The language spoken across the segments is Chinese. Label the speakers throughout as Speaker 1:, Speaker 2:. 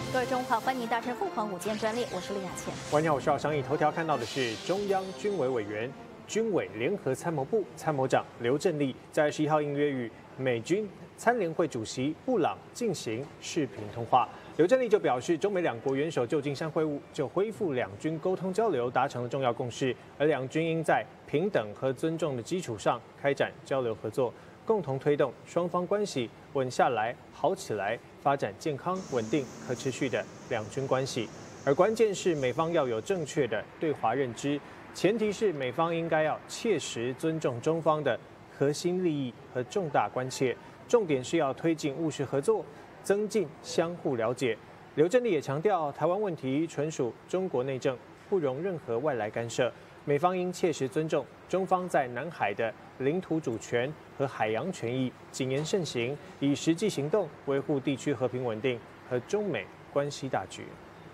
Speaker 1: 各位中午好，欢迎搭乘凤凰午间专列，我是李雅倩。
Speaker 2: 晚上好，我是商议头条看到的是中央军委委员、军委联合参谋部参谋长刘振立在21号应约与美军参联会主席布朗进行视频通话。刘振立就表示，中美两国元首旧金山会晤就恢复两军沟通交流达成了重要共识，而两军应在平等和尊重的基础上开展交流合作，共同推动双方关系稳下来、好起来，发展健康、稳定、可持续的两军关系。而关键是美方要有正确的对华认知，前提是美方应该要切实尊重中方的核心利益和重大关切，重点是要推进务实合作，增进相互了解。刘振立也强调，台湾问题纯属中国内政，不容任何外来干涉，美方应切实尊重中方在南海的领土主权和海洋权益，谨言慎行，以实际行动维护地区和平稳定和中美关系大局。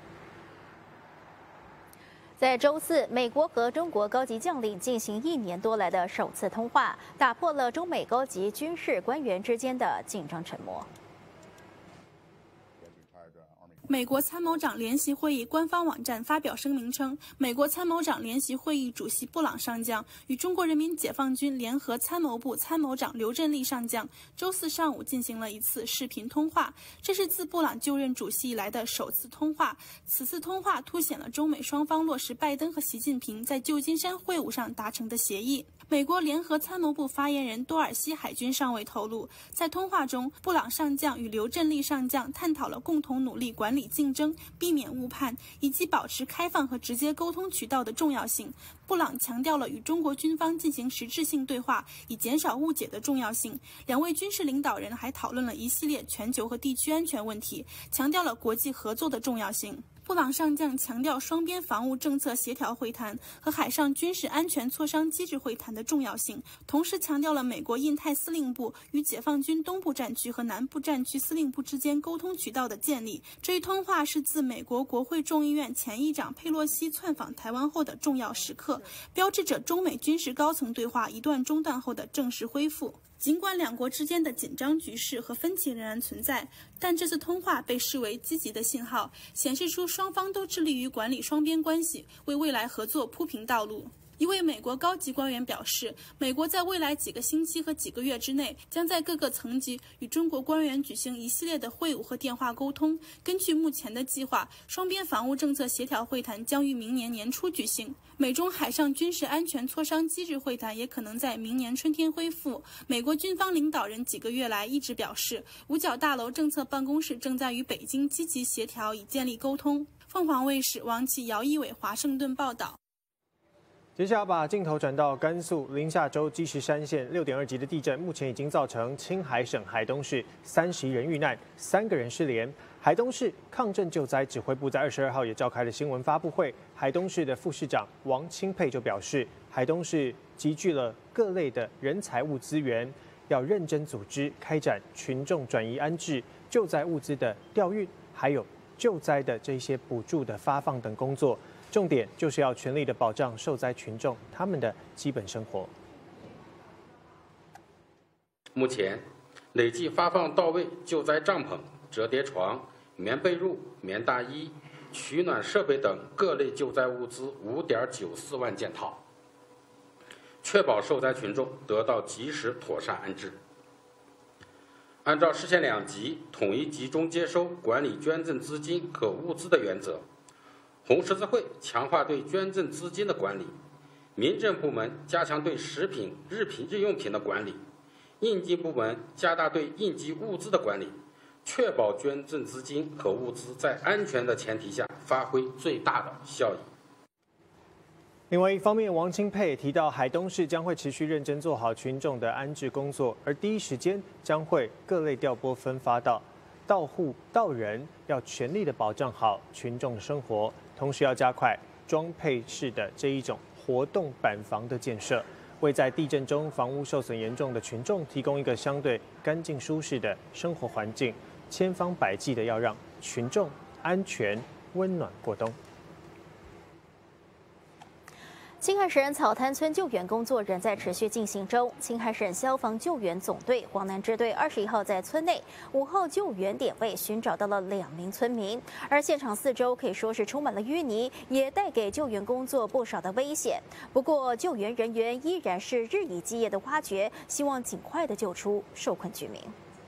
Speaker 1: 在周四，美国和中国高级将领进行1年多来的首次通话，打破了中美高级军事官员之间的紧张沉默。
Speaker 3: 美国参谋长联席会议官方网站发表声明称，美国参谋长联席会议主席布朗上将与中国人民解放军联合参谋部参谋长刘振立上将周四上午进行了一次视频通话，这是自布朗就任主席以来的首次通话。此次通话凸显了中美双方落实拜登和习近平在旧金山会晤上达成的协议。美国联合参谋部发言人多尔西海军上尉透露，在通话中，布朗上将与刘振立上将探讨了共同努力管理竞争、避免误判以及保持开放和直接沟通渠道的重要性。布朗强调了与中国军方进行实质性对话，以减少误解的重要性。两位军事领导人还讨论了一系列全球和地区安全问题，强调了国际合作的重要性。布朗上将强调双边防务政策协调会谈和海上军事安全磋商机制会谈的重要性，同时强调了美国印太司令部与解放军东部战区和南部战区司令部之间沟通渠道的建立。这一通话是自美国国会众议院前议长佩洛西窜访台湾后的重要时刻，标志着中美军事高层对话一段中断后的正式恢复。尽管两国之间的紧张局势和分歧仍然存在，但这次通话被视为积极的信号，显示出双方都致力于管理双边关系，为未来合作铺平道路。一位美国高级官员表示，美国在未来几个星期和几个月之内，将在各个层级与中国官员举行一系列的会晤和电话沟通。根据目前的计划，双边防务政策协调会谈将于明年年初举行，美中海上军事安全磋商机制会谈也可能在明年春天恢复。美国军方领导人几个月来一直表示，五角大楼政策办公室正在与北京积极协调，以建立沟通。凤凰卫视王琦、姚一伟华盛顿报道。
Speaker 2: 接下来把镜头转到甘肃临夏州积石山县6.2级的地震，目前已经造成青海省海东市31人遇难，3个人失联。海东市抗震救灾指挥部在22号也召开了新闻发布会，海东市的副市长王清佩就表示，海东市集聚了各类的人财物资源，要认真组织开展群众转移安置、救灾物资的调运，还有救灾的这些补助的发放等工作。重点就是要全力的保障受灾群众他们的基本生活。
Speaker 4: 目前累计发放到位救灾帐篷、折叠床、棉被褥、棉大衣、取暖设备等各类救灾物资5.94万件套，确保受灾群众得到及时妥善安置。按照市县2级统一集中接收管理捐赠资金和物资的原则，红十字会强化对捐赠资金的管理，民政部门加强对食品、日用品的管理，应急部门加大对应急物资的管理，确保捐赠资金和物资在安全的前提下发挥最大的效益。
Speaker 2: 另外一方面，王清佩也提到，海东市将会持续认真做好群众的安置工作，而第一时间将会各类调拨分发到户到人，要全力的保障好群众的生活，同时要加快装配式的这一种活动板房的建设，为在地震中房屋受损严重的群众提供一个相对干净舒适的生活环境，千方百计的要让群众安全温暖过冬。
Speaker 1: 青海省草滩村救援工作仍在持续进行中。青海省消防救援总队黄南支队21号在村内5号救援点位寻找到了2名村民，而现场四周可以说是充满了淤泥，也带给救援工作不少的危险。不过，救援人员依然是日以继夜的挖掘，希望尽快的救出受困居民。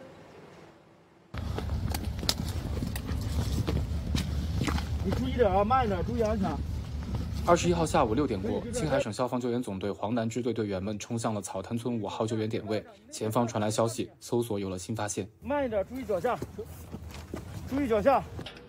Speaker 5: 你注意点啊，慢点，注意安全。
Speaker 6: 21号下午6点过，青海省消防救援总队黄南支队队员们冲向了草滩村5号救援点位，前方传来消息，搜索有了新发现。
Speaker 5: 慢一点，注意脚下，注意脚下。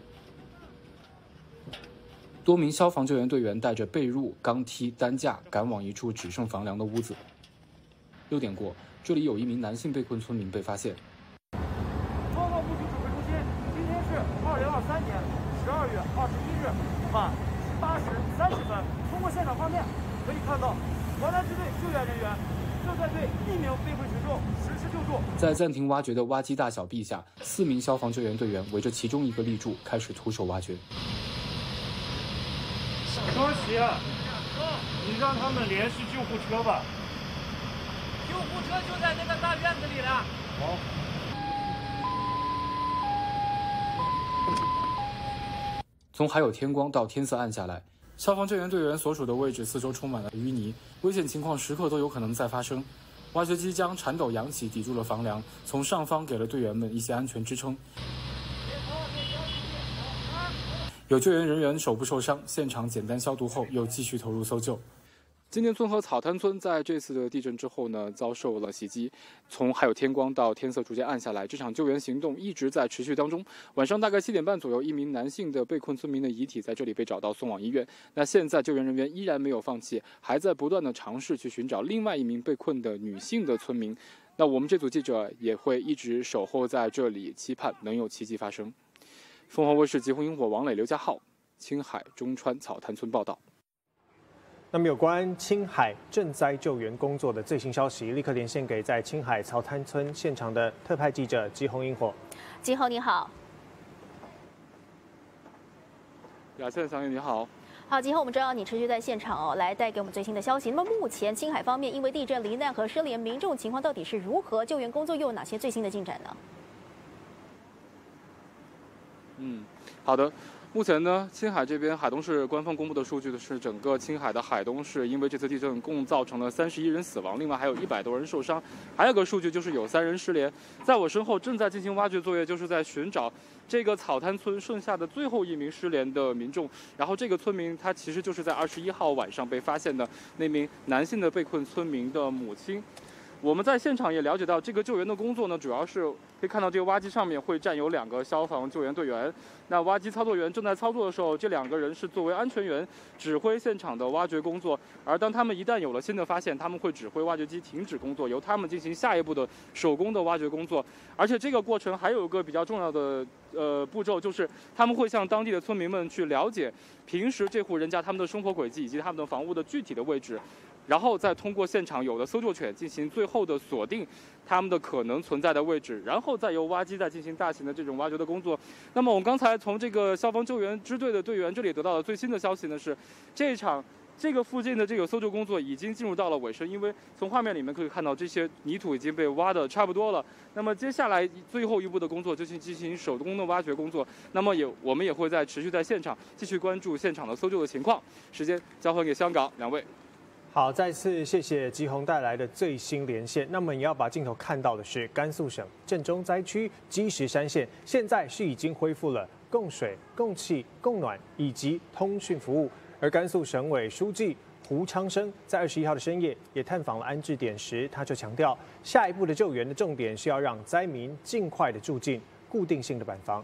Speaker 6: 多名消防救援队员带着被褥、钢梯、担架赶往一处只剩房梁的屋子。6点过，这里有一名男性被困村民被发现。
Speaker 5: 报告部局指挥中心，今天是2023年12月21日晚8时30分，通过现场画面可以看到，黄南支队救援人员正在对1名被困群众实施救助。在
Speaker 6: 暂停挖掘的挖机大小臂下，4名消防救援队员围着其中一个立柱，开始徒手挖掘。
Speaker 5: 双喜，你让他们联系救护车吧。
Speaker 7: 救护车就在那个大院子里了。
Speaker 5: 好。
Speaker 6: 从还有天光到天色暗下来，消防救援队员所处的位置四周充满了淤泥，危险情况时刻都有可能再发生。挖掘机将铲斗扬起，抵住了房梁，从上方给了队员们一些安全支撑。有救援人员手部受伤，现场简单消毒后又继续投入搜救。金店村和草滩村在这次的地震之后呢，遭受了袭击。从还有天光到天色逐渐暗下来，这场救援行动一直在持续当中。晚上大概7点半左右，一名男性的被困村民的遗体在这里被找到，送往医院。那现在救援人员依然没有放弃，还在不断的尝试去寻找另外一名被困的女性的村民。那我们这组记者也会一直守候在这里，期盼能有奇迹发生。凤凰卫视疾鸿萤火王磊、刘家浩，青海中川草滩村报道。
Speaker 2: 那么，有关青海赈灾救援工作的最新消息，立刻连线给在青海草滩村现场的特派记者疾鸿萤火。
Speaker 1: 疾鸿你好。
Speaker 6: 雅倩小雨你好。
Speaker 1: 好，疾鸿，我们知道你持续在现场来带给我们最新的消息。那么，目前青海方面因为地震罹难和失联民众情况到底是如何？救援工作又有哪些最新的进展呢？
Speaker 6: 好的。目前呢，青海这边海东市官方公布的数据的是，整个青海的海东市因为这次地震共造成了31人死亡，另外还有100多人受伤。还有个数据就是有3人失联。在我身后正在进行挖掘作业，就是在寻找这个草滩村剩下的最后1名失联的民众。然后这个村民他其实就是在21号晚上被发现的那名男性的被困村民的母亲。我们在现场也了解到，这个救援的工作呢，主要是可以看到这个挖机上面会站有2个消防救援队员。那挖机操作员正在操作的时候，这2个人是作为安全员，指挥现场的挖掘工作。而当他们一旦有了新的发现，他们会指挥挖掘机停止工作，由他们进行下一步的手工的挖掘工作。而且这个过程还有一个比较重要的步骤，就是他们会向当地的村民们去了解平时这户人家他们的生活轨迹以及他们的房屋的具体的位置。然后再通过现场有的搜救犬进行最后的锁定他们的可能存在的位置，然后再由挖机再进行大型的这种挖掘的工作。那么我们刚才从这个消防救援支队的队员这里得到的最新的消息呢是，这个附近的这个搜救工作已经进入到了尾声，因为从画面里面可以看到这些泥土已经被挖得差不多了。那么接下来最后一步的工作就是进行手工的挖掘工作。那么我们也会持续在现场继续关注现场的搜救的情况。时间交还给香港2位。
Speaker 2: 好，再次谢谢疾鸿带来的最新连线。那么你要把镜头看到的是甘肃省镇中灾区积石山县，现在是已经恢复了供水、供气、供暖以及通讯服务。而甘肃省委书记胡昌生在21号的深夜也探访了安置点时，他就强调，下一步的救援的重点是要让灾民尽快的住进固定性的板房。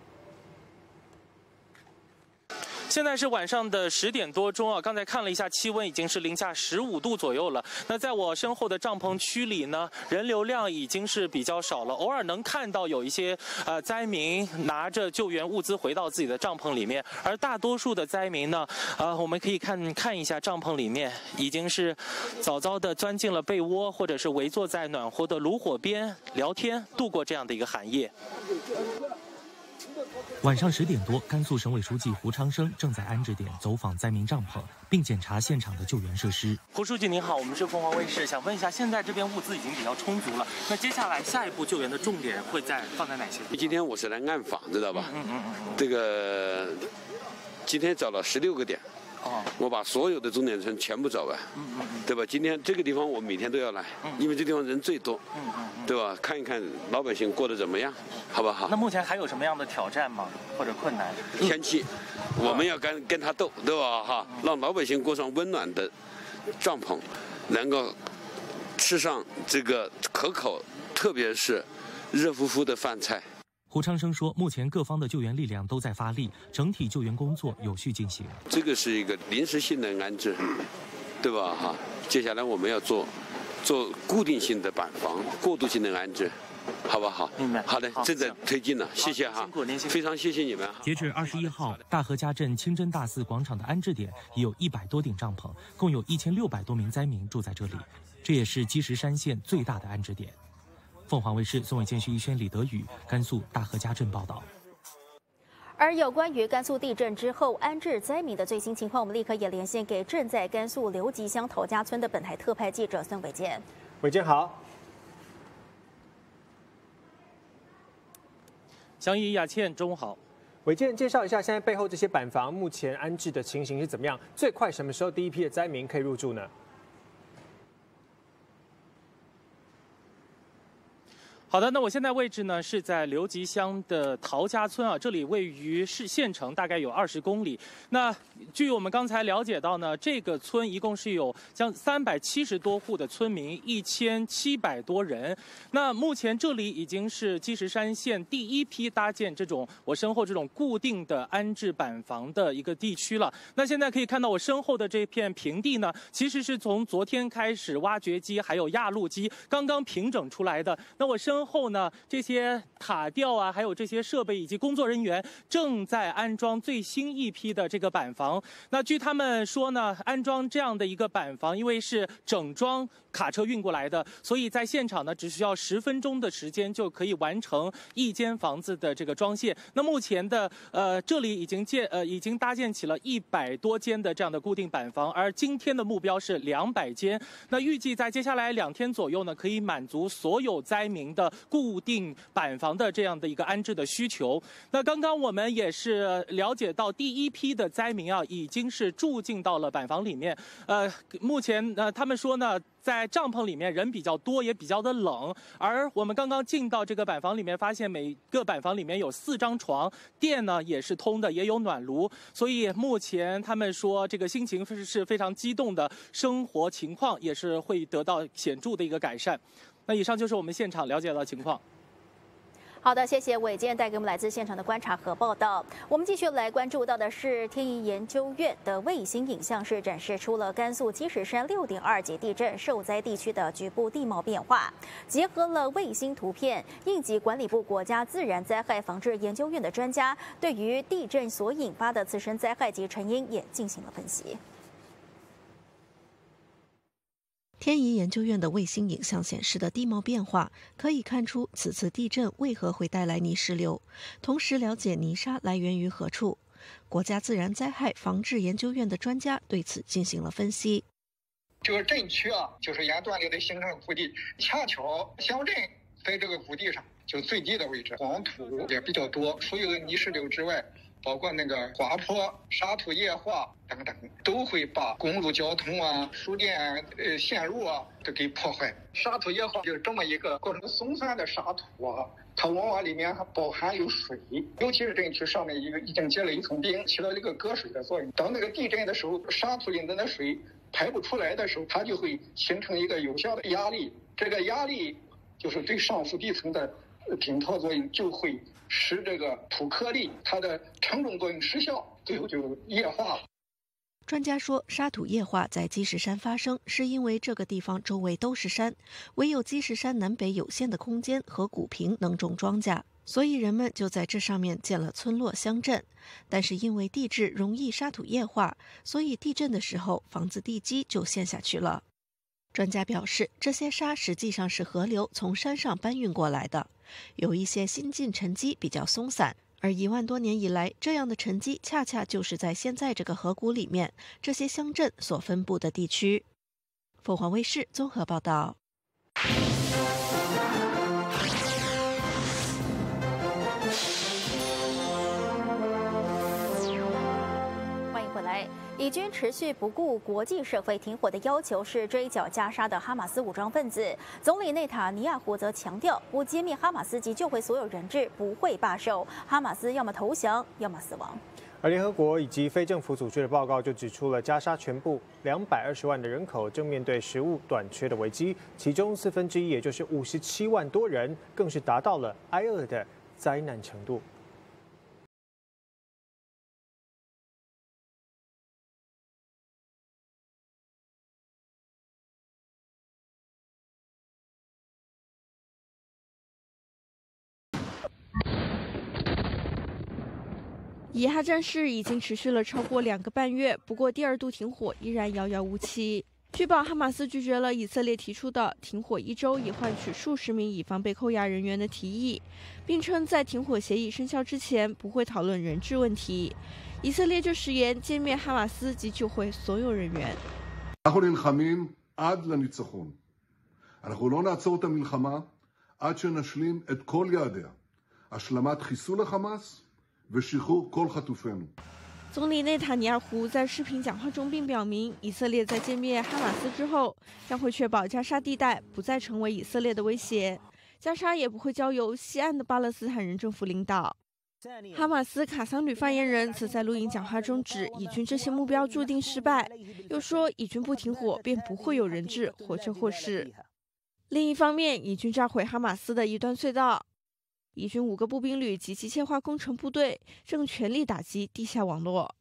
Speaker 8: 现在是晚上的10点多钟啊，刚才看了一下气温，已经是零下15度左右了。那在我身后的帐篷区里呢，人流量已经是比较少了，偶尔能看到有一些灾民拿着救援物资回到自己的帐篷里面，而大多数的灾民呢，我们可以看一下帐篷里面，已经是早早的钻进了被窝，或者是围坐在暖和的炉火边聊天，度过这样的一个寒夜。
Speaker 9: 晚上10点多，甘肃省委书记胡昌生正在安置点走访灾民帐篷，并检查现场的救援设施。
Speaker 8: 胡书记您好，我们是凤凰卫视，想问一下，现在这边物资已经比较充足了，那接下来下一步救援的重点会放在哪些？
Speaker 10: 今天我是来暗访，知道吧？这个今天找了16个点。我把所有的重点村全部找完，对吧？今天这个地方我每天都要来，因为这地方人最多，对吧？看一看老百姓过得怎么样，好不好？
Speaker 8: 那目前还有什么样的挑战吗？或者困难？
Speaker 10: 天气，我们要跟他斗，对吧？哈，让老百姓过上温暖的帐篷，能够吃上这个可口，特别是热乎乎的饭菜。
Speaker 9: 胡昌生说，目前各方的救援力量都在发力，整体救援工作有序进行。
Speaker 10: 这个是一个临时性的安置，对吧？哈，接下来我们要做固定性的板房、过渡性的安置，好不好？
Speaker 8: 明白。
Speaker 10: 好的，正在推进了，谢谢哈，非常谢谢你们。
Speaker 9: 截至21号，大河家镇清真大寺广场的安置点已有100多顶帐篷，共有1600多名灾民住在这里，这也是积石山县最大的安置点。凤凰卫视宋伟建、徐一轩、李德宇，甘肃大河家镇报道。
Speaker 1: 而有关于甘肃地震之后安置灾民的最新情况，我们立刻也连线给正在甘肃刘集乡陶家村的本台特派记者孙伟建。
Speaker 2: 伟建好。
Speaker 8: 祥怡、雅倩，中午好。
Speaker 2: 伟建，介绍一下现在背后这些板房目前安置的情形是怎么样？最快什么时候第一批的灾民可以入住呢？
Speaker 8: 好的，那我现在位置呢是在刘集乡的陶家村啊，这里位于县城，大概有20公里。那据我们刚才了解到呢，这个村一共是有将370多户的村民，1700多人。那目前这里已经是积石山县第一批搭建这种我身后这种固定的安置板房的一个地区了。那现在可以看到我身后的这片平地呢，其实是从昨天开始挖掘机还有压路机刚刚平整出来的。那我身后呢，这些塔吊啊，还有这些设备以及工作人员正在安装最新一批的这个板房。那据他们说呢，安装这样的一个板房，因为是整装卡车运过来的，所以在现场呢只需要10分钟的时间就可以完成一间房子的这个装卸。那目前的这里已经搭建起了100多间的这样的固定板房，而今天的目标是200间。那预计在接下来2天左右呢，可以满足所有灾民的固定板房的这样的一个安置的需求。那刚刚我们也是了解到，第一批的灾民啊，已经是住进到了板房里面。目前他们说呢，在帐篷里面人比较多，也比较的冷。而我们刚刚进到这个板房里面，发现每个板房里面有4张床，电呢也是通的，也有暖炉。所以目前他们说这个心情是非常激动的，生活情况也是会得到显著的一个改善。那以上就是我们现场了解到的情况。
Speaker 1: 好的，谢谢伟建带给我们来自现场的观察和报道。我们继续来关注到的是天仪研究院的卫星影像，是展示出了甘肃积石山6.2级地震受灾地区的局部地貌变化，结合了卫星图片，应急管理部国家自然灾害防治研究院的专家对于地震所引发的自身灾害及成因也进行了分析。
Speaker 11: 天仪研究院的卫星影像显示的地貌变化，可以看出此次地震为何会带来泥石流，同时了解泥沙来源于何处。国家自然灾害防治研究院的专家对此进行了分析。
Speaker 12: 这个震区啊，就是沿断流的形成谷地，恰巧乡镇在这个谷地上就最低的位置，黄土也比较多，除有泥石流之外，包括那个滑坡、沙土液化等等，都会把公路交通啊、输电线路啊都给破坏。沙土液化就是这么一个过程，松散的沙土啊，它往往里面还包含有水，尤其是震区上面已经结了一层冰，起到一个隔水的作用。当那个地震的时候，沙土里面的水排不出来的时候，它就会形成一个有效的压力，这个压力就是对上浮地层的顶托作用，就会使这个土颗粒它的承重作用失效，最后就液化了。
Speaker 11: 专家说，沙土液化在积石山发生，是因为这个地方周围都是山，唯有积石山南北有限的空间和谷坪能种庄稼，所以人们就在这上面建了村落乡镇。但是因为地质容易沙土液化，所以地震的时候房子地基就陷下去了。专家表示，这些沙实际上是河流从山上搬运过来的，有一些新进沉积比较松散， 而1万多年以来，这样的沉积恰恰就是在现在这个河谷里面，这些乡镇所分布的地区。凤凰卫视综合报道。
Speaker 1: 以军持续不顾国际社会停火的要求，是追剿加沙的哈马斯武装分子。总理内塔尼亚胡则强调，不歼灭哈马斯及救回所有人质，不会罢手。哈马斯要么投降，要么死亡。
Speaker 2: 而联合国以及非政府组织的报告就指出了，加沙全部220万的人口正面对食物短缺的危机，其中1/4，也就是57万多人，更是达到了挨饿的灾难程度。
Speaker 13: 以哈战事已经持续了超过2个半月，不过第2度停火依然遥遥无期。据报，哈马斯拒绝了以色列提出的停火1周以换取数十名以防被扣押人员的提议，并称在停火协议生效之前不会讨论人质问题。以色列就誓言歼灭哈马斯及救回所有人员。
Speaker 14: אנחנו נלחמים עד לניצחון. אנחנו לא נעצור את המלחמה עד שנשלים את כל יעדיה. השלמת חיסול החמאס ושחרור כל חטופינו.
Speaker 13: 总理内塔尼亚胡在视频讲话中并表明，以色列在歼灭哈马斯之后，将会确保加沙地带不再成为以色列的威胁，加沙也不会交由西岸的巴勒斯坦人政府领导。哈马斯卡桑旅发言人则在录音讲话中指，以军这些目标注定失败，又说以军不停火便不会有人质活着获释。另一方面，以军炸毁哈马斯的一段隧道。以军5个步兵旅及机械化工程部队正全力打击地下网络。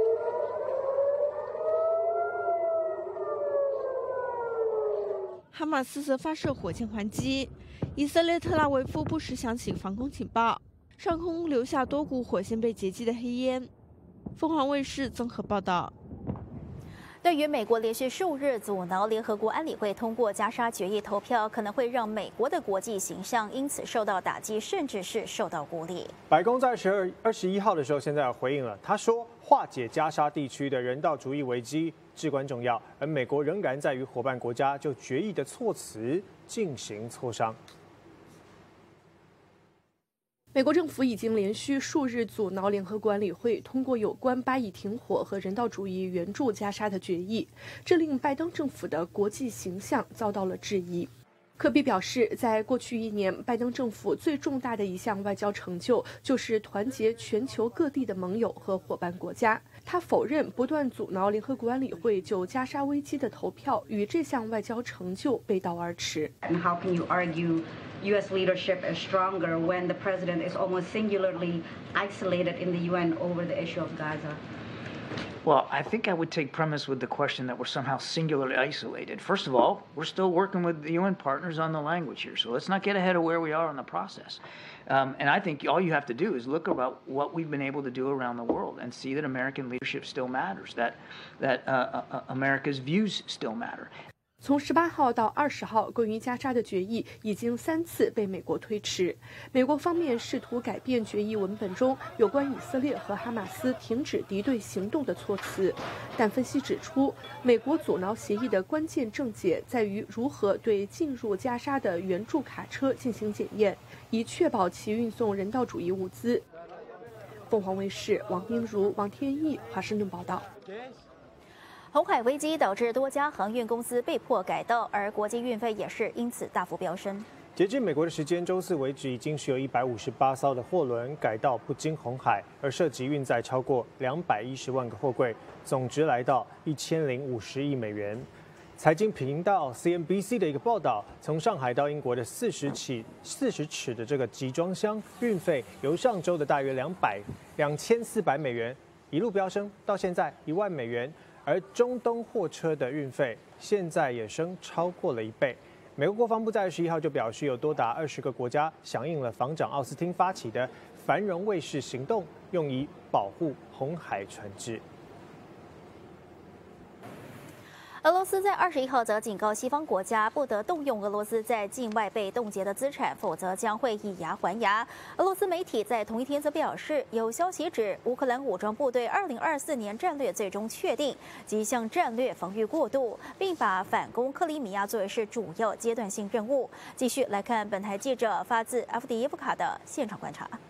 Speaker 13: 哈马斯则发射火箭还击，以色列特拉维夫不时响起防空警报，上空留下多股火箭被截击的黑烟。凤凰卫视综合报道。
Speaker 1: 对于美国连续数日阻挠联合国安理会通过加沙决议投票，可能会让美国的国际形象因此受到打击，甚至是受到孤立。
Speaker 2: 白宫在21号的时候，现在回应了，他说化解加沙地区的人道主义危机至关重要，而美国仍然在与伙伴国家就决议的措辞进行磋商。
Speaker 15: 美国政府已经连续数日阻挠联合国安理会通过有关巴以停火和人道主义援助加沙的决议，这令拜登政府的国际形象遭到了质疑。科比表示，在过去1年，拜登政府最重大的一项外交成就就是团结全球各地的盟友和伙伴国家。他否认不断阻挠联合国安理会就加沙危机的投票与这项外交成就背道而驰。
Speaker 16: And how can you argue U.S. leadership is stronger when the president is almost singularly isolated in the UN over the issue of Gaza?
Speaker 17: Well, I think I would take premise with the question that we're somehow singularly isolated. First of all, we're still working with the UN partners on the language here, so let's not get ahead of where we are in the process. And I think all you have to do is look about what we've been able to do around the world and see that American leadership still matters, that America's views still matter.
Speaker 15: 从18号到20号，关于加沙的决议已经3次被美国推迟。美国方面试图改变决议文本中有关以色列和哈马斯停止敌对行动的措辞，但分析指出，美国阻挠协议的关键症结在于如何对进入加沙的援助卡车进行检验，以确保其运送人道主义物资。凤凰卫视王英如、王天毅华盛顿报道。
Speaker 1: 红海危机导致多家航运公司被迫改道，而国际运费也是因此大幅飙升。
Speaker 2: 截至美国的时间周四为止，已经是有158艘的货轮改道不经红海，而涉及运载超过210万个货柜，总值来到1050亿美元。财经频道 CNBC 的一个报道，从上海到英国的40尺的这个集装箱运费，由上周的大约2400美元一路飙升到现在1万美元。而中东货车的运费现在也升超过了1倍。美国国防部在21号就表示，有多达20个国家响应了防长奥斯汀发起的繁荣卫士行动，用以保护红海船只。
Speaker 1: 俄罗斯在21号则警告西方国家不得动用俄罗斯在境外被冻结的资产，否则将会以牙还牙。俄罗斯媒体在同一天则表示，有消息指乌克兰武装部队2024年战略最终确定，即向战略防御过渡，并把反攻克里米亚作为是主要阶段性任务。继续来看本台记者发自阿夫迪耶夫卡的现场观察。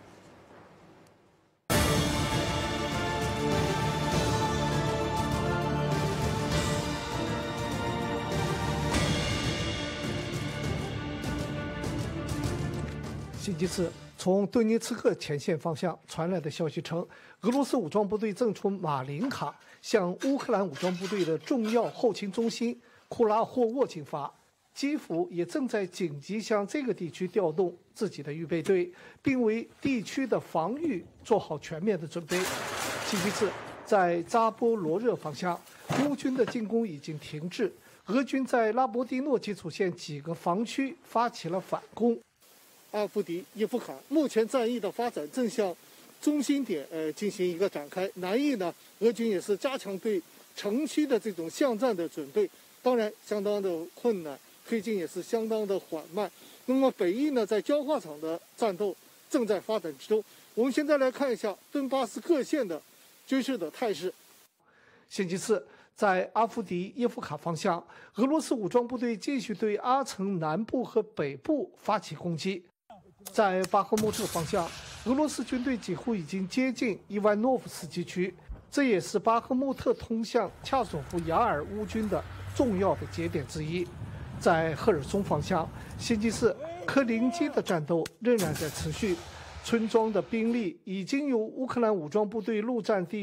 Speaker 18: 星期四，从顿涅茨克前线方向传来的消息称，俄罗斯武装部队正从马林卡向乌克兰武装部队的重要后勤中心库拉霍沃进发。基辅也正在紧急向这个地区调动自己的预备队，并为地区的防御做好全面的准备。星期四，在扎波罗热方向，乌军的进攻已经停滞，俄军在拉博蒂诺基础线几个防区发起了反攻。阿夫迪耶夫卡目前战役的发展正向中心点进行一个展开。南翼呢，俄军也是加强对城区的这种巷战的准备，当然相当的困难，推进也是相当的缓慢。那么北翼呢，在焦化场的战斗正在发展之中。我们现在来看一下顿巴斯各县的军事的态势。星期四，在阿夫迪耶夫卡方向，俄罗斯武装部队继续对阿城南部和北部发起攻击。在巴赫穆特方向，俄罗斯军队几乎已经接近伊万诺夫斯基区，这也是巴赫穆特通向恰索夫雅尔乌军的重要的节点之一。在赫尔松方向，星期四，科林基的战斗仍然在持续，村庄的兵力已经由乌克兰武装部队陆战第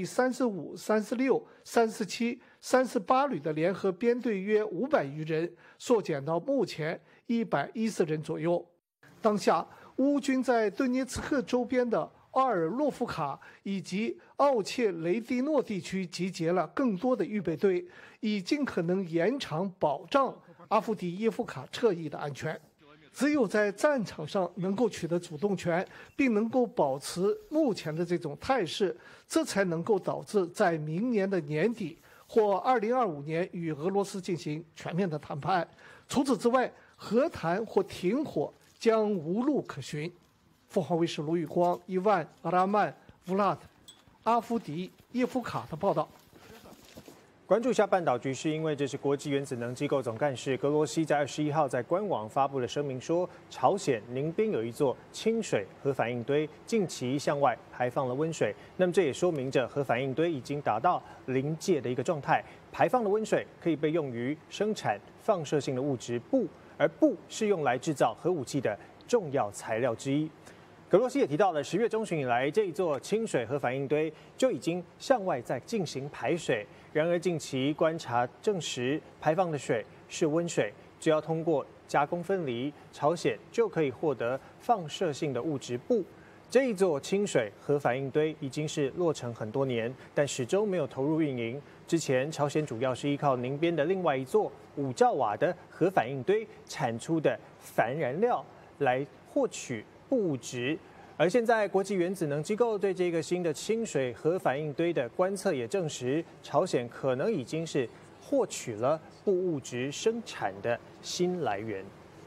Speaker 18: 35、36、37、38旅的联合编队约500余人，缩减到目前110人左右。当下，乌军在顿涅茨克周边的奥尔洛夫卡以及奥切雷蒂诺地区集结了更多的预备队，以尽可能延长保障阿夫迪耶夫卡撤役的安全。只有在战场上能够取得主动权，并能够保持目前的这种态势，这才能够导致在明年的年底或2025年与俄罗斯进行全面的谈判。除此之外，和谈或停火将无路可寻。凤凰卫视卢宇光、伊万、阿拉曼、乌拉特、阿夫迪耶夫卡的报道。
Speaker 2: 关注一下半岛局势，因为这是国际原子能机构总干事格罗西在21号在官网发布了声明说，朝鲜宁边有一座清水核反应堆，近期向外排放了温水。那么这也说明着核反应堆已经达到临界的一个状态，排放的温水可以被用于生产放射性的物质钚，而钚是用来制造核武器的重要材料之一。格罗西也提到了，10月中旬以来，这一座清水核反应堆就已经向外在进行排水。然而，近期观察证实，排放的水是温水，只要通过加工分离，朝鲜就可以获得放射性的物质钚。这一座清水核反应堆已经是落成很多年，但始终没有投入运营。之前，朝鲜主要是依靠宁边的另外一座5兆瓦的核反应堆产出的钒燃料来获取钚物质，而现在国际原子能机构对这个新的清水核反应堆的观测也证实，朝鲜可能已经是获取了钚物质生产的新来源。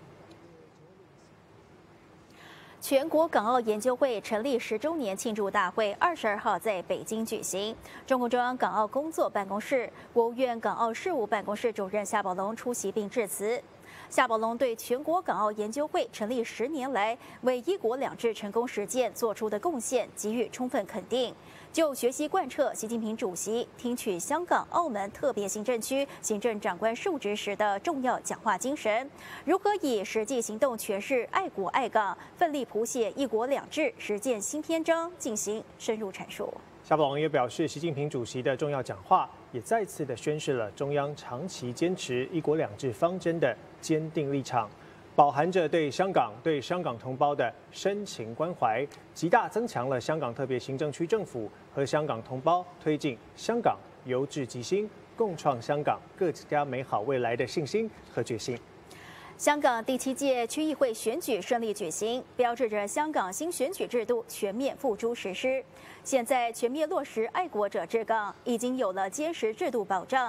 Speaker 1: 全国港澳研究会成立10周年庆祝大会22号在北京举行。中共中央港澳工作办公室、国务院港澳事务办公室主任夏宝龙出席并致辞。夏宝龙对全国港澳研究会成立10年来为“一国两制”成功实践做出的贡献给予充分肯定，就学习贯彻习近平主席听取香港、澳门特别行政区行政长官述职时的重要讲话精神，如何以实际行动诠释爱国爱港，奋力谱写“一国两制”实践新篇章，进行深入阐述。
Speaker 2: 夏宝龙也表示，习近平主席的重要讲话也再次的宣示了中央长期坚持“一国两制”方针的坚定立场，饱含着对香港同胞的深情关怀，极大增强了香港特别行政区政府和香港同胞推进香港由治及兴、共创香港更加美好未来的信心和决心。
Speaker 1: 香港第7届区议会选举顺利举行，标志着香港新选举制度全面付诸实施。现在全面落实爱国者治港，已经有了坚实制度保障。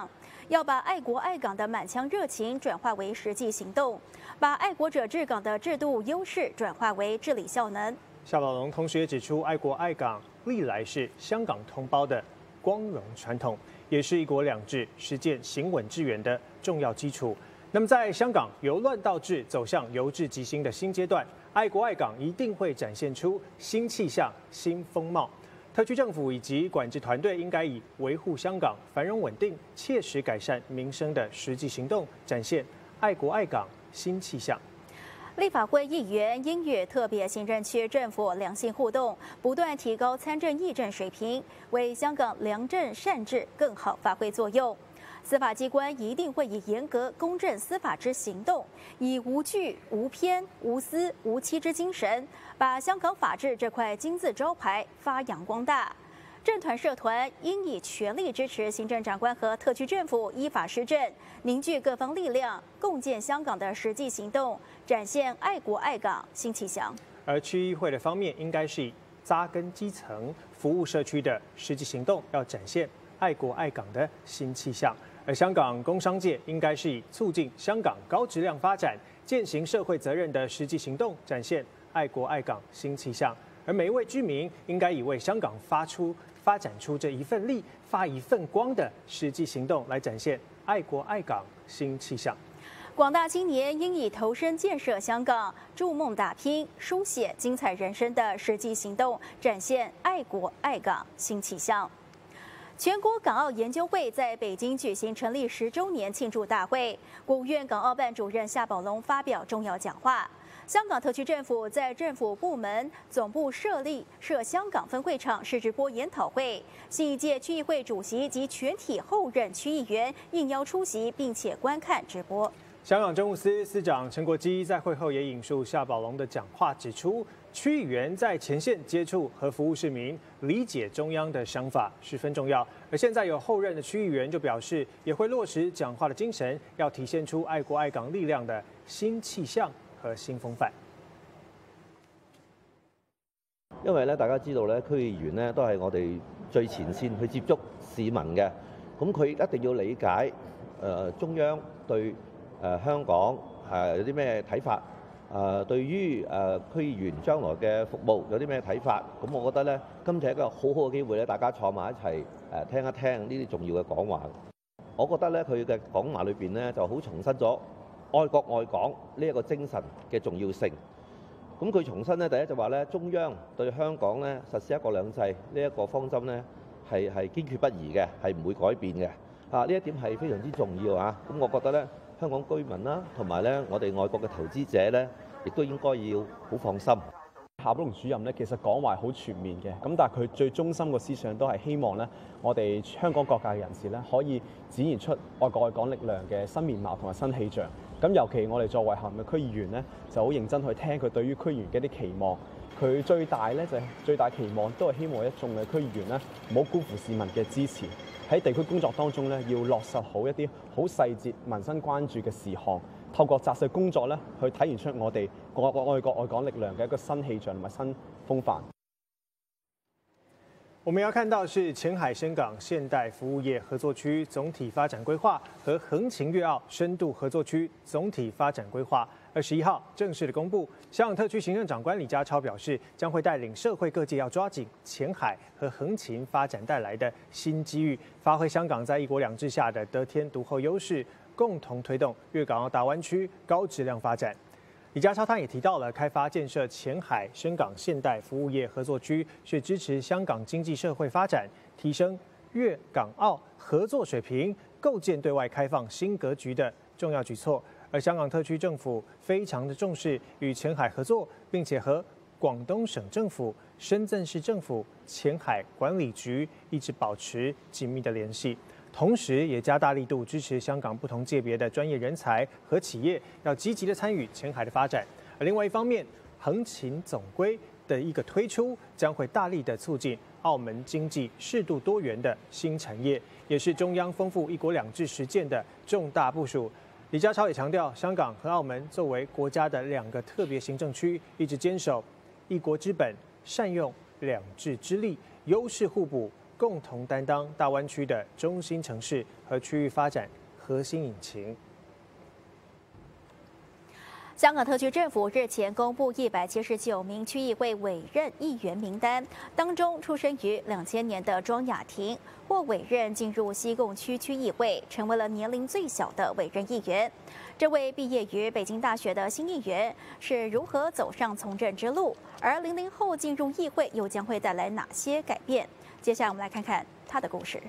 Speaker 1: 要把爱国爱港的满腔热情转化为实际行动，把爱国者治港的制度优势转化为治理效能。
Speaker 2: 夏宝龙同时也指出，爱国爱港历来是香港同胞的光荣传统，也是一国两制实践行稳致远的重要基础。那么，在香港由乱到治走向由治及兴的新阶段，爱国爱港一定会展现出新气象、新风貌。特区政府以及管制团队应该以维护香港繁荣稳定、切实改善民生的实际行动，展现爱国爱港新气象。
Speaker 1: 立法会议员应与特别行政区政府良性互动，不断提高参政议政水平，为香港良政善治更好发挥作用。司法机关一定会以严格公正司法之行动，以无惧、无偏、无私、无欺之精神，把香港法治这块金字招牌发扬光大。政团社团应以全力支持行政长官和特区政府依法施政，凝聚各方力量，共建香港的实际行动，展现爱国爱港新气象。
Speaker 2: 而区议会的方面，应该是以扎根基层、服务社区的实际行动，要展现爱国爱港的新气象。而香港工商界应该是以促进香港高质量发展、践行社会责任的实际行动，展现爱国爱港新气象。而每一位居民应该以为香港发展出这一份力、发一份光的实际行动，来展现爱国爱港新气象。
Speaker 1: 广大青年应以投身建设香港、筑梦打拼、书写精彩人生的实际行动，展现爱国爱港新气象。全国港澳研究会在北京举行成立10周年庆祝大会，国务院港澳办主任夏宝龙发表重要讲话。香港特区政府在政府部门总部设香港分会场试直播研讨会，新一届区议会主席及全体后任区议员应邀出席，并且观看直播。
Speaker 2: 香港政务司司长陈国基在会后也引述夏宝龙的讲话，指出区议员在前线接触和服务市民，理解中央的想法十分重要。而现在有后任的区议员就表示，也会落实讲话的精神，要体现出爱國愛港力量的新氣象和新風範。
Speaker 19: 因為咧，大家知道咧，區議員咧都係我哋最前線去接觸市民嘅，咁佢一定要理解中央對香港有啲咩睇法，對於區議員將來嘅服務有啲咩睇法，咁我覺得咧，今次係一個好好嘅機會咧，大家坐埋一齊聽一聽呢啲重要嘅講話。我覺得咧，佢嘅講話裏邊咧就好重申咗愛國愛港呢一個精神嘅重要性。咁佢重申咧，第一就話咧，中央對香港咧實施一國兩制呢一個方針咧係堅決不移嘅，係唔會改變嘅。呢一點係非常之重要啊！咁我覺得咧，香港居民啦，同埋咧我哋外國嘅投資者咧，亦都應該要好放心。
Speaker 20: 夏寶龍主任咧，其實講話好全面嘅，咁但係佢最中心個思想都係希望咧，我哋香港各界嘅人士咧，可以展現出愛國愛港力量嘅新面貌同埋新氣象。咁尤其我哋作為下面嘅區議員咧，就好認真去聽佢對於區議員嘅一啲期望。佢最大咧就係最大期望都係希望一眾嘅區議員咧，唔好辜負市民嘅支持。喺地區工作當中咧，要落實好一啲好細節民生關注嘅事項。透過紮實工作咧，去體現出我哋愛國愛港力量嘅一個新氣象同埋新風範。
Speaker 2: 我們要看到是前海深港現代服務業合作區總體發展規劃和橫琴粵澳深度合作區總體發展規劃21號正式的公布。香港特區行政長官李家超表示，將會帶領社會各界要抓緊前海和橫琴發展帶來的新機遇，發揮香港在一國兩制下的得天獨厚優勢，共同推動粵港澳大灣區高質量發展。李家超他也提到了開發建設前海深港現代服務業合作區是支持香港經濟社會發展、提升粵港澳合作水平、構建對外開放新格局的重要舉措。而香港特區政府非常的重視與前海合作，並且和廣東省政府、深圳市政府、前海管理局一直保持緊密的聯繫。同時，也加大力度支持香港不同界別的專業人才和企業要積極的參與前海的發展。而另外一方面，橫琴總規的一個推出，將會大力的促進澳門經濟適度多元的新產業，也是中央豐富一國兩制實踐的重大部署。李家超也強調，香港和澳門作為國家的兩個特別行政區，一直堅守一國之本，善用兩制之力，優勢互補，共同擔當大灣區的中心城市和區域發展核心引擎。
Speaker 1: 香港特区政府日前公布179名区议会委任议员名单，当中出生于2000年的庄雅婷获委任进入西贡区区议会，成为了年龄最小的委任议员。这位毕业于北京大学的新议员是如何走上从政之路？而00后进入议会又将会带来哪些改变？接下来我们来看看他的故事。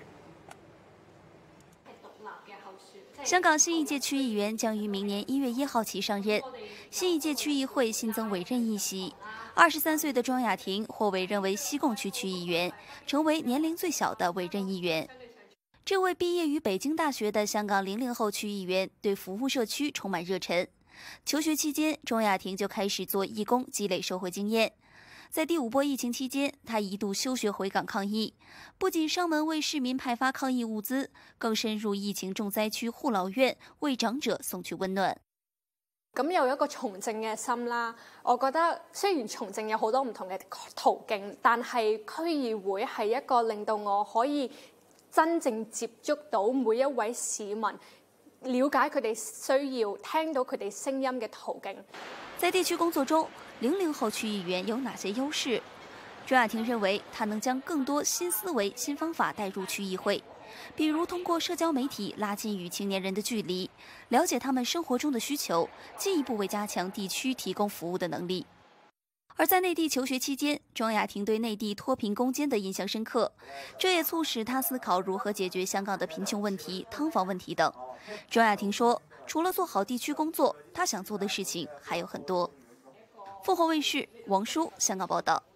Speaker 21: 香港新一届区议员将于明年1月1号起上任。新一届区议会新增委任议席，23岁的庄雅婷获委任为西贡区区议员，成为年龄最小的委任议员。这位毕业于北京大学的香港00后区议员对服务社区充满热忱。求学期间，庄雅婷就开始做义工，积累社会经验。在第5波疫情期间，他一度休学回港抗疫，不仅上门为市民派发抗疫物资，更深入疫情重灾區護老院，為長者送去溫暖。
Speaker 22: 咁有一個從政嘅心啦，我覺得雖然從政有好多唔同嘅途徑，但係區議會係一個令到我可以真正接觸到每一位市民，了解佢哋需要，聽到佢哋聲音嘅途徑。
Speaker 21: 在地區工作中，00後區議員有哪些優勢？莊雅婷認為，他能將更多新思維、新方法帶入區議會，比如通過社交媒體拉近與青年人的距離，了解他們生活中的需求，進一步為加強地區提供服務的能力。而在內地求學期間，莊雅婷對內地脫貧攻堅的印象深刻，這也促使他思考如何解決香港的貧窮問題、劏房問題等。莊雅婷說，除了做好地區工作，他想做的事情還有很多。鳳凰衛視王舒香港報道。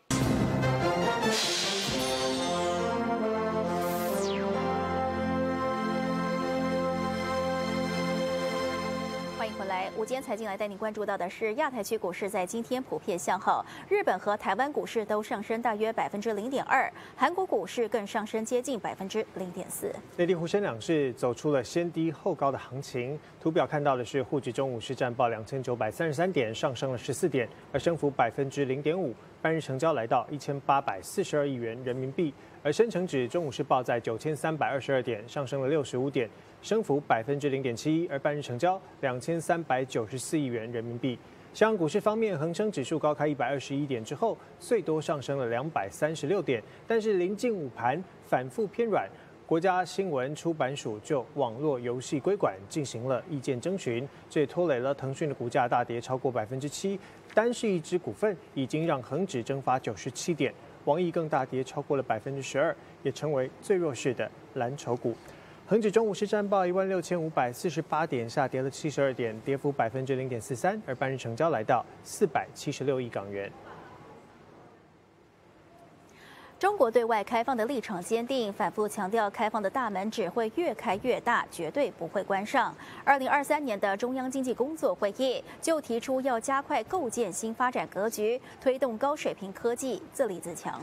Speaker 1: 欢迎回来，午间财经来带您关注到的是亚太区股市在今天普遍向好，日本和台湾股市都上升大约0.2%，韩国股市更上升接近0.4%。
Speaker 2: 内地沪深两市走出了先低后高的行情。图表看到的是沪指中午市战报2933点，上升了14点，而升幅0.5%，半日成交来到1842亿元人民币。而深成指中午是报在9322点，上升了65点，升幅0.71%，而半日成交2394亿元人民币。香港股市方面，恒生指数高开121点之后，最多上升了236点，但是临近午盘反复偏软。国家新闻出版署就网络游戏规管进行了意见征询，这也拖累了腾讯的股价大跌超过7%，单是一只股份已经让恒指蒸发97点。网易更大跌超过了12%，也成为最弱势的蓝筹股。恒指中午是战报16548点，下跌了72点，跌幅0.43%，而半日成交来到476亿港元。
Speaker 1: 中国对外开放的立场坚定，反复强调开放的大门只会越开越大，绝对不会关上。2023年的中央经济工作会议就提出要加快构建新发展格局，推动高水平科技自立自强。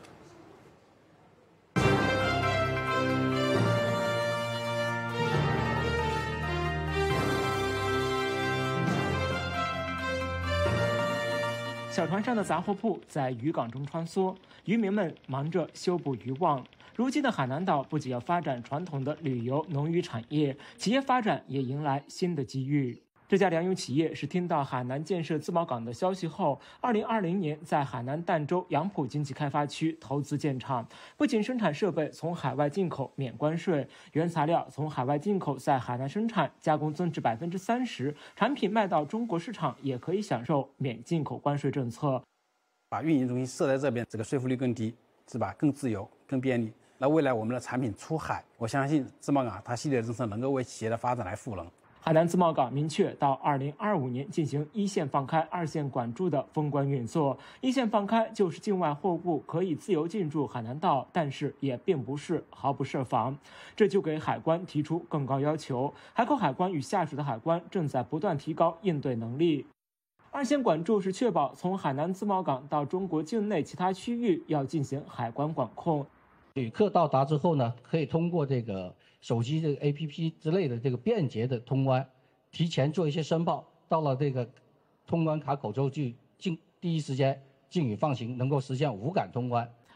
Speaker 23: 小船上的杂货铺在渔港中穿梭，渔民们忙着修补渔网。如今的海南岛不仅要发展传统的旅游、农渔产业，企业发展也迎来新的机遇。这家粮油企业是听到海南建设自贸港的消息后，2020年在海南儋州杨浦经济开发区投资建厂，不仅生产设备从海外进口免关税，原材料从海外进口在海南生产，加工增值30%，产品卖到中国市场也可以享受免进口关税政策。
Speaker 24: 把运营中心设在这边，这个税负率更低，是吧？更自由、更便利。那未来我们的产品出海，我相信自贸港它系列政策能够为企业的发展来赋能。
Speaker 23: 海南自贸港明确到2025年进行一线放开、二线管住的封关运作。一线放开就是境外货物可以自由进驻海南岛，但是也并不是毫不设防，这就给海关提出更高要求。海口海关与下属的海关正在不断提高应对能力。二线管住是确保从海南自贸港到中国境内其他区域要进行海关管控。
Speaker 25: 旅客到达之后呢，可以通过这个手机这个 APP 之类的这个便捷的通关，提前做一些申报，到了这个通关卡口之后就第一时间进与放行，能够实现无感通关。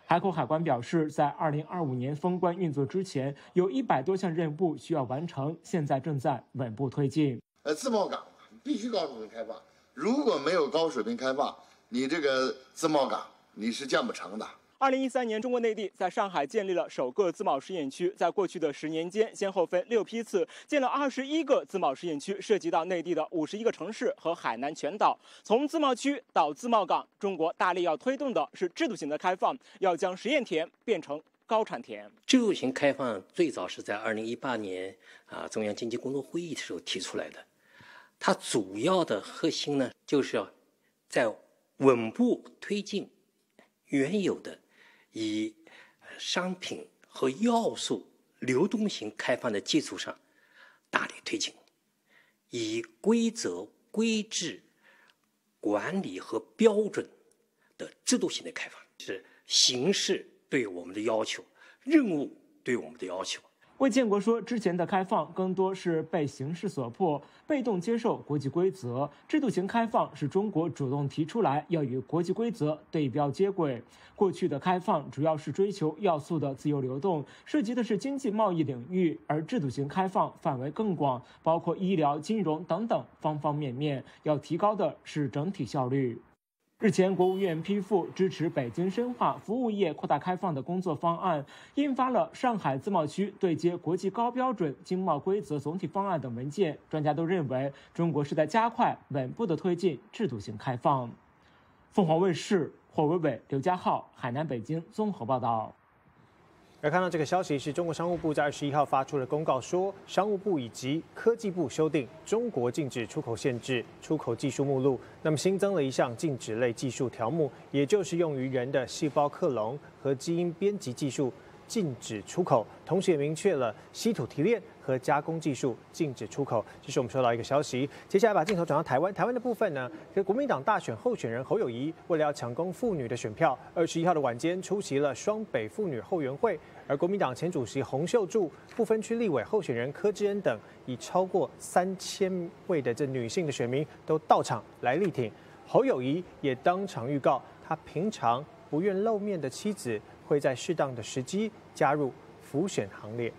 Speaker 23: 海口海关表示，在2025年封关运作之前，有100多项任务需要完成，现在正在稳步推进。
Speaker 3: 自贸港必须高水平开放，如果没有高水平开放，你这个自贸港你是建不成的。
Speaker 4: 2013年，中国内地在上海建立了首个自贸试验区，在过去的10年间，先后分6批次建了21个自贸试验区，涉及到内地的51个城市和海南全岛。从自贸区到自贸港，中国大力要推动的是制度型的开放，要将实验田变成高产田。
Speaker 5: 制度型开放最早是在2018年中央经济工作会议的时候提出来的，它主要的核心呢，就是要在稳步推进原有的以商品和要素流动型开放的基础上，大力推进，以规则、规制、管理和标准的制度型的开放，是形式对我们的要求，任务对我们的要求。
Speaker 23: 魏建国说，之前的开放更多是被形势所迫，被动接受国际规则；制度型开放是中国主动提出来要与国际规则对标接轨。过去的开放主要是追求要素的自由流动，涉及的是经济贸易领域，而制度型开放范围更广，包括医疗、金融等等方方面面，要提高的是整体效率。日前，国务院批复支持北京深化服务业扩大开放的工作方案，印发了上海自贸区对接国际高标准经贸规则总体方案等文件。专家都认为，中国是在加快稳步的推进制度型开放。凤凰卫视霍伟伟、刘家浩，海南、北京综合报道。
Speaker 2: 而看到这个消息，是中国商务部在21号发出的公告说，商务部以及科技部修订中国禁止出口限制出口技术目录，那么新增了一项禁止类技术条目，也就是用于人的细胞克隆和基因编辑技术禁止出口，同时也明确了稀土提炼和加工技术禁止出口。这是我们收到一个消息。接下来把镜头转到台湾，台湾的部分呢，国民党大选候选人侯友宜为了要抢攻妇女的选票，21号的晚间出席了双北妇女后援会。而国民党前主席洪秀柱、不分区立委候选人柯志恩等，以超过3000位的这女性的选民都到场来力挺。侯友宜也当场预告，他平常不愿露面的妻子会在适当的时机加入辅选行列。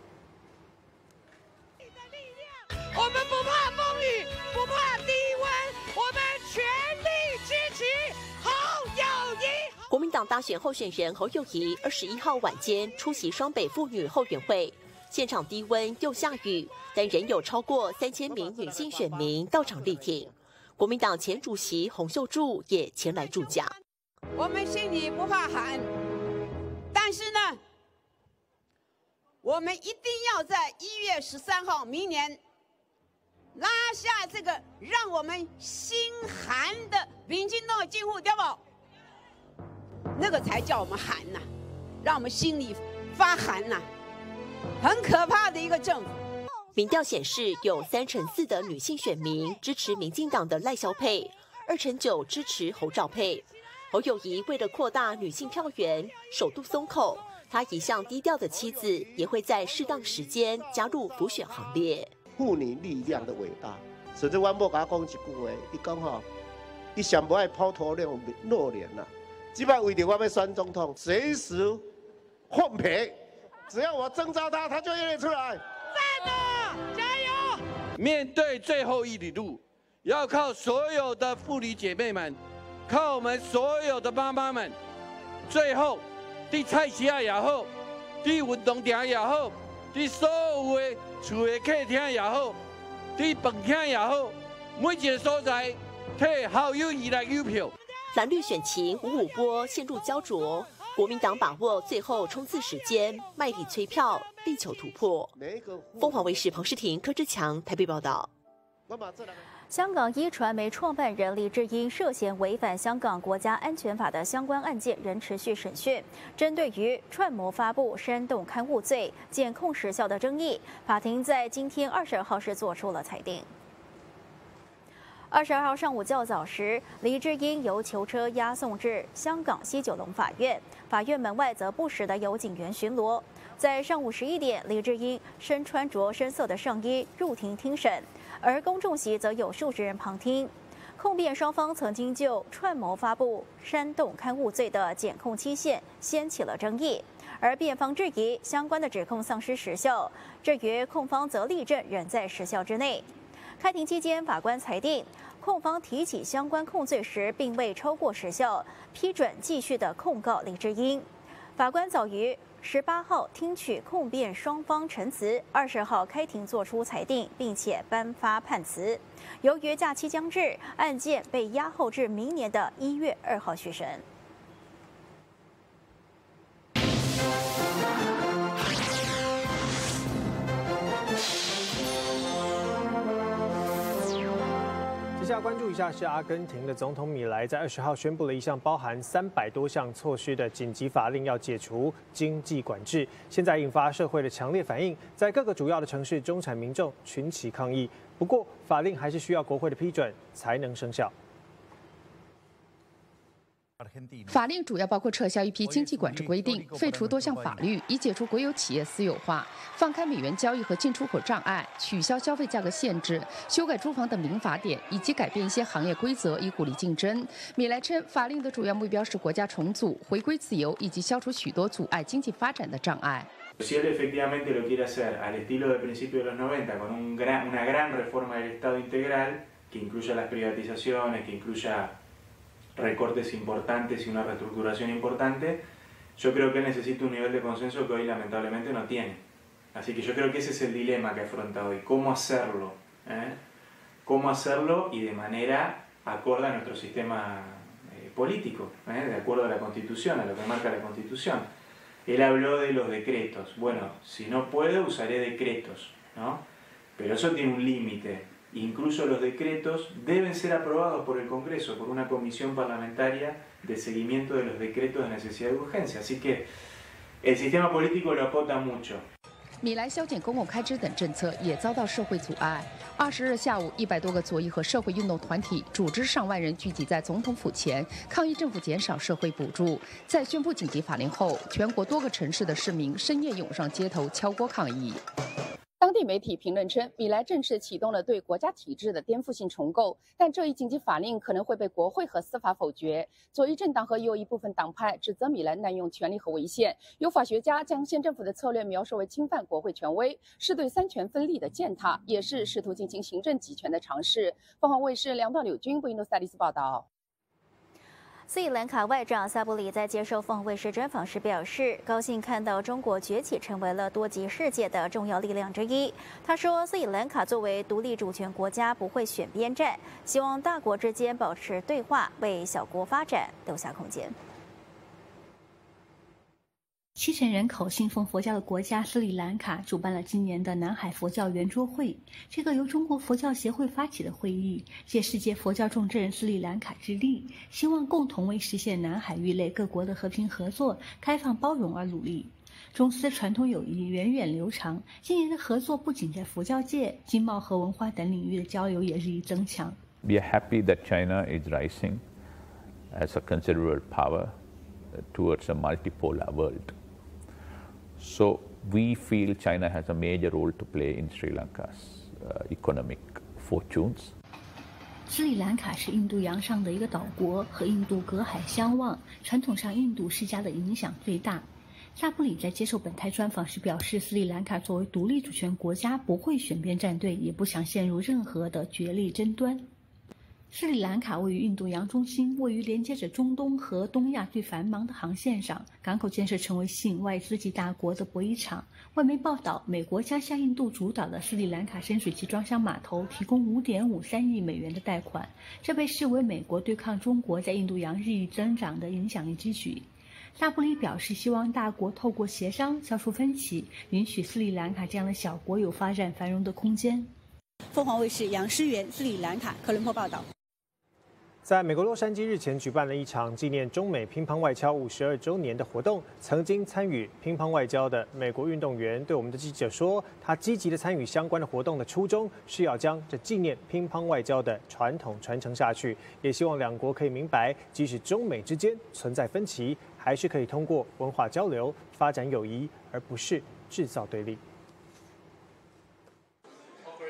Speaker 6: 我们不怕风雨，不怕低温，我们全力支持侯友宜。
Speaker 7: 国民党大选候选人侯友宜21号晚间出席双北妇女后援会，现场低温又下雨，但仍有超过3000名女性选民到场力挺。国民党前主席洪秀柱也前来助讲。
Speaker 6: 我们心里不怕寒，但是呢，我们一定要在1月13号明年拉下这个让我们心寒的民进党的禁护，对不？那个才叫我们寒呐，让我们心里发寒呐，很可怕的一个政府。
Speaker 7: 民调显示，有4%的女性选民支持民进党的赖萧配，2%9支持侯兆配。侯友宜为了扩大女性票源，首度松口，他一向低调的妻子也会在适当时间加入辅选行列。
Speaker 26: 妇女力量的伟大，所以阮某甲我讲一句话，伊讲吼，伊上不爱抛头露脸呐。即摆为着我要选总统，随时换皮，只要我征召他，他就愿意出来。
Speaker 6: 赞的，加油！
Speaker 27: 面对最后一里路，要靠所有的妇女姐妹们，靠我们所有的妈妈们，最后伫菜市仔也好，伫运动场也好，伫所有的厝的客厅也好，伫饭厅也好，每一个所在替侯友宜来邮票。
Speaker 7: 蓝绿选情55波陷入焦灼，国民党把握最后冲刺时间，卖力催票，力求突破。凤凰卫视彭诗婷、柯志强台北报道。
Speaker 1: 香港一传媒创办人黎智英涉嫌违反香港国家安全法的相关案件仍持续审讯。针对于串谋发布煽动刊物罪检控时效的争议，法庭在今天22号是做出了裁定。22号上午较早时，黎智英由囚车押送至香港西九龙法院，法院门外则不时的有警员巡逻。在上午11点，黎智英身穿着深色的上衣入庭听审，而公众席则有数十人旁听。 控辩双方曾经就串谋发布煽动刊物罪的检控期限掀起了争议，而辩方质疑相关的指控丧失时效，至于控方则力证仍在时效之内。开庭期间，法官裁定控方提起相关控罪时并未超过时效，批准继续的控告黎智英。法官早于18号听取控辩双方陈词，20号开庭作出裁定，并且颁发判词。由于假期将至，案件被押后至明年的1月2号续审。
Speaker 2: 接下来关注一下是阿根廷的总统米莱在20号宣布了一项包含300多项措施的紧急法令，要解除经济管制。现在引发社会的强烈反应，在各个主要的城市，中产民众群起抗议。不过，法令还是需要国会的批准才能生效。
Speaker 8: 法令主要包括撤销一批经济管制规定，废除多项法律，以解除国有企业私有化，放开美元交易和进出口障碍，取消消费价格限制，修改住房等民法典，以及改变一些行业规则，以鼓励竞争。米莱称，法令的主要目标是国家重组、回归自由，以及消除许多阻碍经济发展的障碍。
Speaker 9: Si él efectivamente lo quiere hacer al estilo del principio de los 90, con una gran reforma del Estado integral, que incluya las privatizaciones, que incluya recortes importantes y una reestructuración importante, yo creo que él necesita un nivel de consenso que hoy lamentablemente no tiene. Así que yo creo que ese es el dilema que afronta hoy, cómo hacerlo, cómo hacerlo y de manera acorde a nuestro sistema político, de acuerdo a la Constitución, a lo que marca la Constitución. Él habló de los decretos. Bueno, si no puedo, usaré decretos, ¿no? Pero eso tiene un límite. Incluso los decretos deben ser aprobados por el Congreso, por una comisión parlamentaria de seguimiento de los decretos de necesidad y urgencia. Así que el sistema político lo acota mucho.
Speaker 8: 米莱削减公共开支等政策也遭到社会阻碍。20日下午，100多个左翼和社会运动团体组织上万人聚集在总统府前，抗议政府减少社会补助。在宣布紧急法令后，全国多个城市的市民深夜涌上街头敲锅抗议。当地媒体评论称，米莱正式启动了对国家体制的颠覆性重构，但这一紧急法令可能会被国会和司法否决。左翼政党和有一部分党派指责米莱滥用权力和违宪。有法学家将县政府的策略描述为侵犯国会权威，是对三权分立的践踏，也是试图进行行政集权的尝试。凤凰卫视梁道柳军布宜诺斯艾利斯报道。
Speaker 1: 斯里兰卡外长萨布里在接受凤凰卫视专访时表示，高兴看到中国崛起成为了多极世界的重要力量之一。他说，斯里兰卡作为独立主权国家不会选边站，希望大国之间保持对话，为小国发展留下空间。
Speaker 10: 7000人口信奉佛教的国家斯里兰卡主办了今年的南海佛教圆桌会，这个由中国佛教协会发起的会议，借世界佛教重镇斯里兰卡之力，希望共同为实现南海域内各国的和平合作、开放包容而努力。中斯传统友谊源远流长，今年的合作不仅在佛教界、经贸和文化等领域的交流也日益增强。
Speaker 11: We are happy that China is rising as a considerable power towards a multipolar world.So we feel China has a major role to play in Sri Lanka's economic fortunes.
Speaker 10: 斯里兰卡是印度洋上的一个岛国，和印度隔海相望，传统上印度世家的影响最大。萨布里在接受本台专访时表示，斯里兰卡作为独立主权国家不会选边站队，也不想陷入任何的角力争端。斯里兰卡位于印度洋中心，位于连接着中东和东亚最繁忙的航线上，港口建设成为吸引外资级大国的博弈场。外媒报道，美国将向印度主导的斯里兰卡深水器装箱码头提供5.53亿美元的贷款，这被视为美国对抗中国在印度洋日益增长的影响力之举。萨布里表示，希望大国透过协商消除分歧，允许斯里兰卡这样的小国有发展繁荣的空间。凤凰卫视杨诗媛，斯里兰卡科伦坡报道。
Speaker 2: 在美国洛杉矶日前举办了一场纪念中美乒乓外交52周年的活动。曾经参与乒乓外交的美国运动员对我们的记者说，他积极的参与相关的活动的初衷是要将这纪念乒乓外交的传统传承下去，也希望两国可以明白，即使中美之间存在分歧，还是可以通过文化交流发展友谊，而不是制造对立。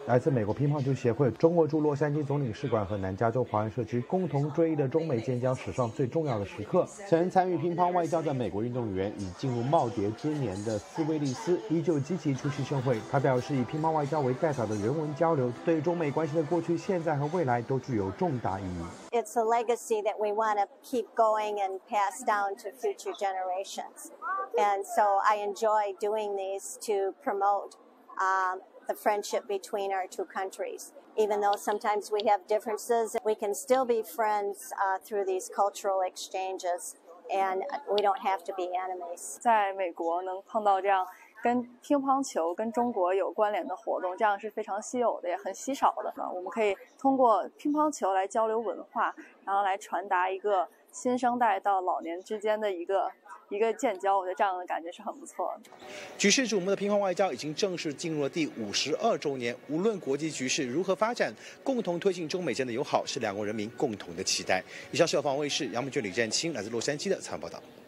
Speaker 12: 来自美国乒乓球协会、中国驻洛杉矶总领事馆和南加州华人社区共同追忆的中美建交史上最重要的时刻。曾参与乒乓外交的美国运动员已进入耄耋之年的斯威利斯依旧积极出席盛会。他表示，以乒乓外交为代表的人文交流，对中美关系的过去、现在和未来都具有重大意义。
Speaker 13: It's a legacy that we want to keep going and pass down to future generations. And so I enjoy doing these to promote the friendship between our two countries. Even though sometimes we have differences, we can still be friends through these cultural exchanges, and we don't have to be enemies.
Speaker 14: 在美国能碰到这样跟乒乓球跟中国有关联的活动，这样是非常稀有的，也很稀少的。我们可以通过乒乓球来交流文化，然后来传达一个新生代到老年之间的一个建交，我觉得这样的感觉是很不错的。
Speaker 15: 举世瞩目的乒乓外交已经正式进入了第52周年，无论国际局势如何发展，共同推进中美间的友好是两国人民共同的期待。以上是有访卫视杨美娟、李占清来自洛杉矶的采访报道。